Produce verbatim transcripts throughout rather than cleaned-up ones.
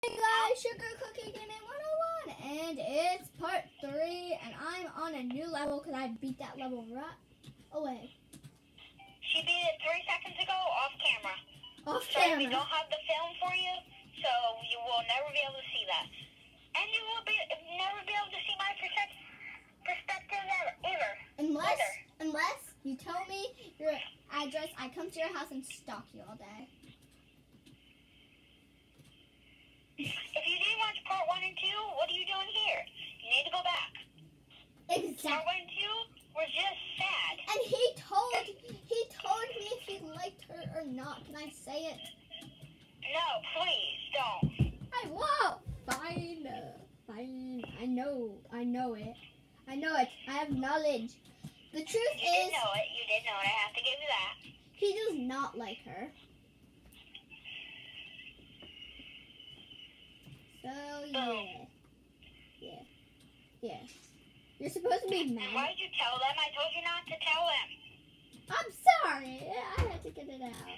Hey guys, Sugar Cookie Gaming one oh one, and it's part three, and I'm on a new level because I beat that level right away. She beat it three seconds ago off camera. Off Sorry, camera. we don't have the film for you, so you will never be able to see that. And you will be never be able to see my perspective perspective either. Unless, either. unless you tell me your address, I come to your house and stalk you all day. If you didn't watch part one and two, what are you doing here? You need to go back. Exactly. Part one and two were just sad. And he told, he told me if he liked her or not. Can I say it? No, please don't. I won't. Fine. Fine. I know. I know it. I know it. I have knowledge. The truth You is, did know it. You did know it. I have to give you that. he does not like her. So, yeah. Yeah. Yeah. You're supposed to be And mad. why did you tell them? I told you not to tell them. I'm sorry. I had to get it out.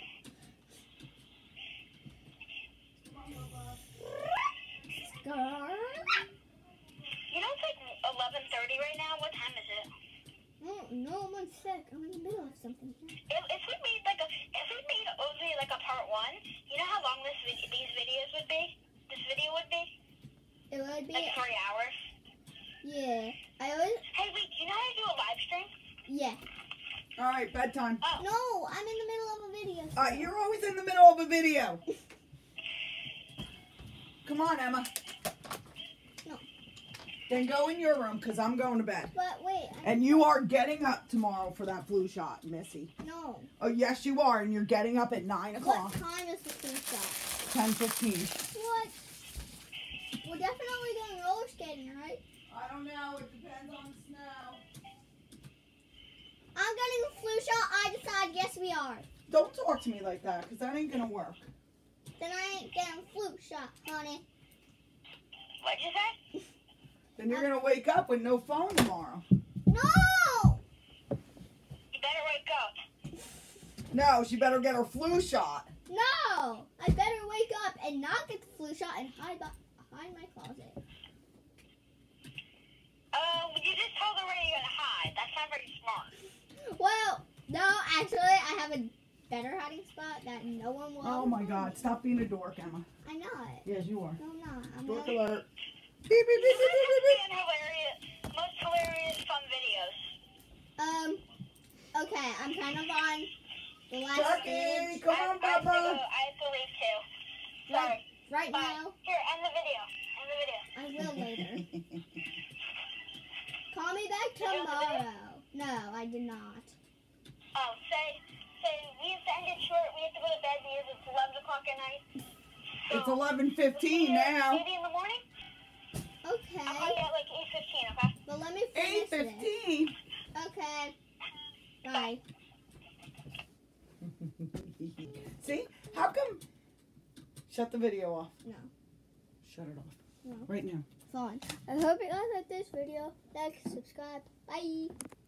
Scar. You know it's like eleven thirty right now. What time is it? Oh, no, I'm on sick. I'm in the middle of something here. If, if we made like a, if we made only like a part one, you know how long this vid- these videos would be? This video would be It would be, like three hours. yeah. I always, Hey, wait, do you know how to do a live stream? yeah. All right, bedtime. Oh, No, I'm in the middle of a video. Uh, you're always in the middle of a video. Come on, Emma. No. Then go in your room, because I'm going to bed. But wait, I, And you are getting up tomorrow for that flu shot, Missy. no. Oh, yes, you are. And you're getting up at nine What o'clock. time is the flu shot? ten fifteen. What? We're definitely going roller skating, right? I don't know. It depends on the snow. I'm getting a flu shot. I decide, yes, we are. Don't talk to me like that, because that ain't going to work. Then I ain't getting a flu shot, honey. what'd you say? Then you're going to wake up with no phone tomorrow. No! You better wake up. No, she better get her flu shot. No! I better wake up and not get the flu shot and hide behind my closet. Uh, you just told her where you're gonna hide. That's not very smart. Well, no, actually, I have a better hiding spot that no one will. Oh, my God. Stop being a dork, Emma. I'm not. Yes, you are. No, I'm not. I'm Dork not. alert. Beep, beep, beep, beep, beep, beep, beep. And hilarious, most hilarious fun videos. Um, okay, I'm kind of on the last Jackie, stage. come I, on, I have to go. Papa. I have to leave too. Right, Sorry. right Bye. now. Here, end the video. End the video. I will later. Call me back you end the video? tomorrow. No, I did not. Oh, say, say, we have to end it short. We have to go to bed because it's eleven o'clock at night. So, It's eleven fifteen we'll see you now. Maybe in the morning? I'll call Okay, you at like eight fifteen, okay? but let me eight finish this. fifteen. Okay, bye. See? How come? Shut the video off. No. Shut it off. No. Right now. Fine. I hope you guys like this video. Like, subscribe. Bye.